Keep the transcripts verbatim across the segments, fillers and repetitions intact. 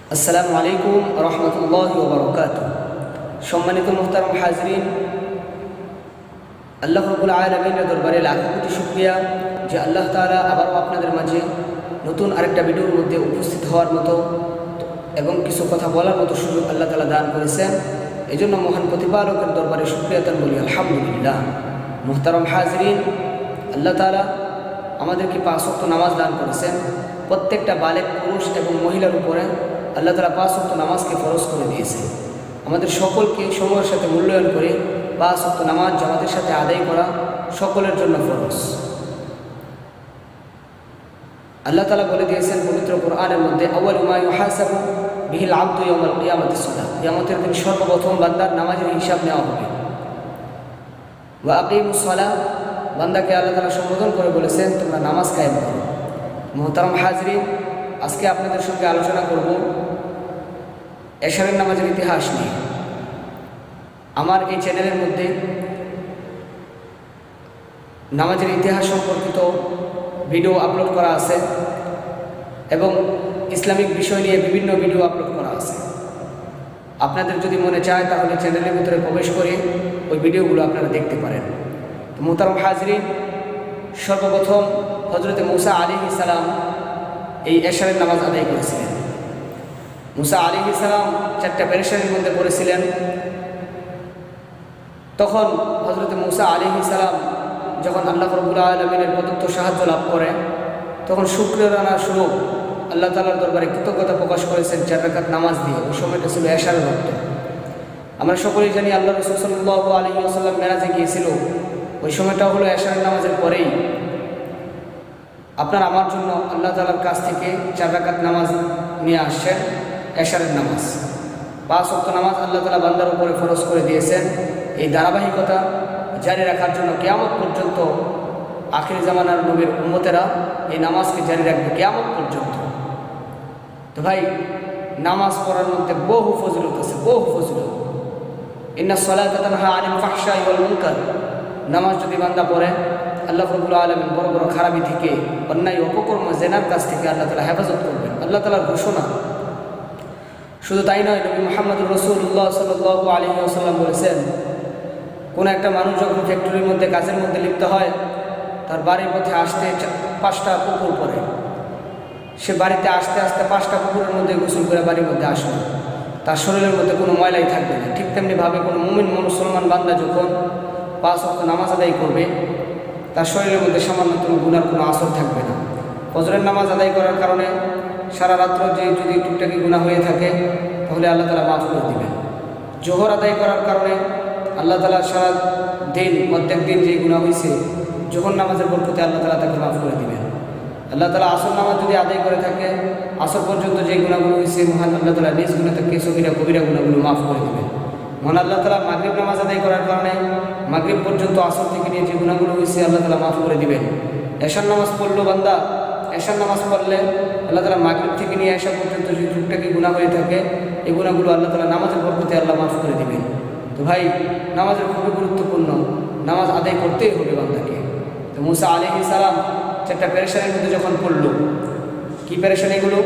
আসসালামু আলাইকুম রহমতুল্লাহি ওয়া বারাকাতুহু। সম্মানিত মুহতারাম হাজরিন, আল্লাহ রাব্বুল আলামিনের দরবারে লাখো কোটি শুকরিয়া যে আল্লাহ তাআলা আবারও আপনাদের মাঝে নতুন আরেকটা ভিডিওর মধ্যে উপস্থিত হওয়ার মতো এবং কিছু কথা বলার মতো সুযোগ আল্লাহ তাআলা দান করেছেন। এই জন্য মহান প্রতিপালকের দরবারে শুকরিয়াতান বলি আলহামদুলিল্লাহ। মুহতারাম হাজরিন, আল্লাহ তাআলা আমাদেরকে পাঁচ ওয়াক্ত নামাজ দান করেছেন। প্রত্যেকটা বালেগ পুরুষ এবং মহিলার উপরে আল্লাহ তাআলা পাঁচ ওয়াক্ত নামাজকে ফরজ করে দিয়েছে। আমাদের সকলকে সময়ের সাথে মূল্যায়ন করে পাঁচ ওয়াক্ত নামাজ জামাতের সাথে আদায় করা সকলের জন্য ফরজ। আল্লাহ তাআলা বলে দিয়েছেন পবিত্র কোরআনের মধ্যে, আউয়ালু মা ইউহাসাবু বিহিল আবদু ইয়াউমাল কিয়ামাতিস সালাহ, কিয়ামতের দিন সর্বপ্রথম বান্দার নামাজের হিসাব নেওয়া হবে। ওয়া আকিমুস সালাহ, বান্দাকে আল্লাহ তাআলা সম্বোধন করে বলেছেন তোমরা নামাজ কায়েম করো। মুহতারাম হাজরিন, আজকে আপনাদের সঙ্গে আলোচনা করব এশারের নামাজের ইতিহাস নিয়ে। আমার এই চ্যানেলের মধ্যে নামাজের ইতিহাস সম্পর্কিত ভিডিও আপলোড করা আছে এবং ইসলামিক বিষয় নিয়ে বিভিন্ন ভিডিও আপলোড করা আছে। আপনাদের যদি মনে চায় তাহলে চ্যানেলের ভিতরে প্রবেশ করে ওই ভিডিওগুলো আপনারা দেখতে পারেন। তো মুহতারাম হাজরিন, সর্বপ্রথম হযরত মুসা আলাইহিস সালাম এই এশারের নামাজ আদায় করেছিলেন। মুসা আলাইহিস সালাম চারটা পেরেশানির মধ্যে পড়েছিলেন। তখন হযরত মুসা আলাইহিস সালাম যখন আল্লাহ রাব্বুল আলামিনের প্রদত্ত সাহায্য লাভ করে, তখন শুকরানা স্বরূপ আল্লাহ তাআলার দরবারে কৃতজ্ঞতা প্রকাশ করেছেন চার রাকাত নামাজ দিয়ে। ওই সময়টা ছিল এশারের ওয়াক্ত। আমরা সকলেই জানি আল্লাহ রাসূল সাল্লাল্লাহু আলাইহি ওয়াসাল্লাম মেরাজে গিয়েছিল। ওই সময়টা হলো এশারের নামাজের পরেই। আপনার আমার জন্য আল্লাহ তাআলার কাছ থেকে চার রাকাত নামাজ নিয়ে আসছেন, এশারের নামাজ। পাঁচ ওয়াক্ত নামাজ আল্লাহ তাআলা বান্দার উপরে ফরজ করে দিয়েছেন। এই ধারাবাহিকতা জারি রাখার জন্য কিয়ামত পর্যন্ত আখির জামানার নবীর উম্মতেরা এই নামাজকে জারি রাখবে কিয়ামত পর্যন্ত। তো ভাই, নামাজ পড়ার মধ্যে বহু ফজিলত আছে, বহু ফজিলত। ইন্নাস সালাতা তানহা আনিল ফাহশাই ওয়াল মুনকার, নামাজ যদি বান্দা পড়ে আল্লাহ রাব্বুল আলামিন বড় বড় খারাপি থেকে, অন্যায় অপকর্ম জেনার কাছ থেকে আল্লাহ তাআলা হেফাজত করবেন। আল্লাহ তাআলার ঘোষণা। শুধু তাই নয়, নবী মুহাম্মদুর রাসূলুল্লাহ সাল্লাল্লাহু আলাইহি ওয়াসাল্লাম বলেছেন, কোনো একটা মানুষ যখন ফ্যাক্টরির মধ্যে কাজের মধ্যে লিপ্ত হয়, তার বাড়ির মধ্যে আসতে পাঁচটা কুকুর পড়ে। সে বাড়িতে আসতে আসতে পাঁচটা কুকুরের মধ্যে গোসল করে বাড়ির মধ্যে আসবে, তার শরীরের মধ্যে কোনো ময়লাই থাকবে না। ঠিক তেমনিভাবে কোনো মুমিন মুসলমান বান্দা যখন পাঁচ ওয়াক্ত নামাজ আদায় করবে, তার শরীরের মধ্যে সামান্য কোনো গুনার কোনো আসর থাকবে না। ফজরের নামাজ আদায় করার কারণে সারা রাত্র যে যদি টুকটাকি গুনাহ হয়ে থাকে তাহলে আল্লাহ তাআলা মাফ করে দিবেন। জোহর আদায় করার কারণে আল্লাহ তাআলা সারা দিন প্রত্যেক দিন যে গুনাহ হয়েছে জোহর নামাজের বরকতে আল্লাহ তাআলা তাকে মাফ করে দিবেন। আল্লাহ তাআলা আসর নামাজ যদি আদায় করে থাকে, আসর পর্যন্ত যে গুনাহগুলো হয়েছে মহান আল্লাহ তাআলা নিজ গুনাহ থেকে সগীরা কবিরা গুনাহগুলো মাফ করে দিবেন। মহান আল্লাহ তাআলা মাগরিব নামাজ আদায় করার কারণে মাগরিব পর্যন্ত আসর থেকে নিয়ে যে গুনাহগুলো হয়েছে আল্লাহ তাআলা মাফ করে দিবেন। এশার নামাজ পড়লো বান্দা, এশার নামাজ পড়লে আল্লাহ তাআলা মাগরিব থেকে নিয়ে এশা পর্যন্ত যে টুকটাকি গুনাহ হয়ে থাকে এই গুনাহগুলো আল্লাহ তাআলা নামাজের বরকতে আল্লাহ মাফ করে দিবেন। তো ভাই, নামাজের খুবই গুরুত্বপূর্ণ, নামাজ আদায় করতেই হবে বান্দাকে। তো মুসা আলাইহিস সালাম চারটা পেরেশানির মধ্যে যখন পড়লো, কি পেরেশানিগুলো?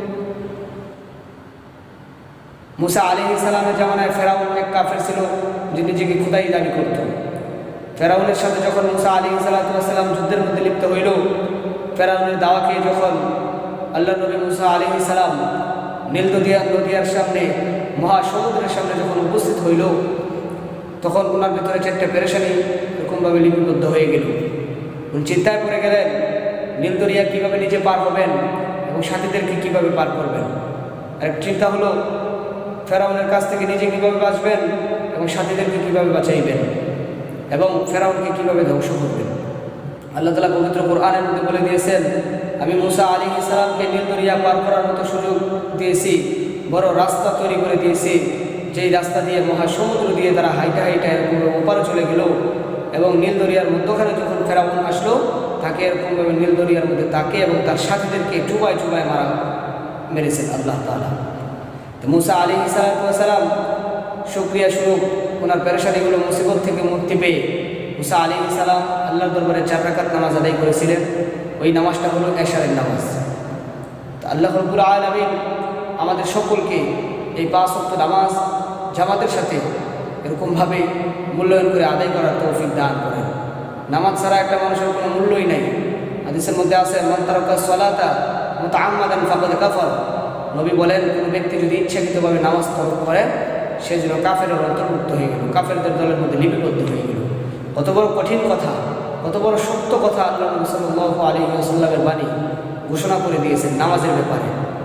মুসা আলাইহিস সালামের জামানায় ফেরাউন এক কাফের ছিল যে নিজেকে খোদাই দাবি করত। ফেরাউনের সাথে যখন মুসা আলাইহিস সালাম যুদ্ধের মধ্যে লিপ্ত হইল, ফেরাউনের দাওয়া খেয়ে যখন আল্লাহ নবী মুসা আলাইহিস সালাম নীল নদিয়া নদিয়ার সামনে, মহাসমুদ্রের সামনে যখন উপস্থিত হইল, তখন ওনার ভিতরে চারটে পেরেশানি এরকমভাবে লিপিবদ্ধ হয়ে গেল। চিন্তায় পড়ে গেলেন নীল দরিয়া কীভাবে নিজে পার হবেন এবং সাথীদেরকে কীভাবে পার করবেন। আর চিন্তা হলো ফেরাউনের কাছ থেকে নিজে কীভাবে বাঁচবেন এবং সাথীদেরকে কীভাবে বাঁচাইবেন এবং ফেরাউনকে কীভাবে ধ্বংস করবেন। আল্লাহ তাআলা পবিত্র কোরআনের মধ্যে বলে দিয়েছেন, আমি মুসা আলাইহিস সালামকে নীল দরিয়া পার করার মতো সুযোগ দিয়েছি, বড় রাস্তা তৈরি করে দিয়েছি, যেই রাস্তা দিয়ে মহাসমুদ্র দিয়ে তারা হাইটা হাইটা এরকম ওপারে চলে গেল এবং নীল দরিয়ার মধ্যখানে যখন ফেরাউন আসলো, তাকে এরকমভাবে নীল দরিয়ার মধ্যে তাকে এবং তার সাথীদেরকে চুবায় চুবায় মারা মেরেছেন আল্লাহ তাআলা। তো মুসা আলাইহিস সালাম শুকরিয়া স্বরূপ ওনার পেরেশানিগুলো মুসিবত থেকে মুক্তি পেয়ে মুসা আলাইহিস সালাম আল্লাহর দরবারে চার রাকাত নামাজ আদায় করেছিলেন। ওই নামাজটা হলো এশারের নামাজ। তো আল্লাহ রাব্বুল আলামিন আমাদের সকলকে এই পাঁচ ওয়াক্ত নামাজ জামাতের সাথে এরকমভাবে মূল্যায়ন করে আদায় করার তৌফিক দান করেন। নামাজ ছাড়া একটা মানুষের কোনো মূল্যই নাই। হাদিসের মধ্যে আছে মান তারাকা সালাতা মুতাআম্মাদান ফাকাদ কাফার। নবী বলেন, কোনো ব্যক্তি যদি ইচ্ছাকৃতভাবে নামাজ তরক করে সে যেন কাফেরের অন্তর্ভুক্ত হয়ে গেল, কাফেরদের দলের মধ্যে লিপিবদ্ধ হয়ে গেল। কত বড় কঠিন কথা, কত বড় সত্য কথা আল্লাহ নবী সাল্লাল্লাহু আলাইহি ওয়াসাল্লামের বাণী ঘোষণা করে দিয়েছেন নামাজের ব্যাপারে।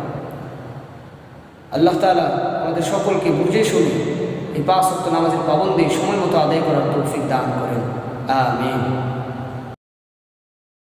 আল্লাহ তাআলা আমাদের সকলকে বুঝে শুনে এই পাঁচ ওয়াক্ত নামাজের পাবন্দি সময় মতো আদায় করার তৌফিক দান করেন। আমিন।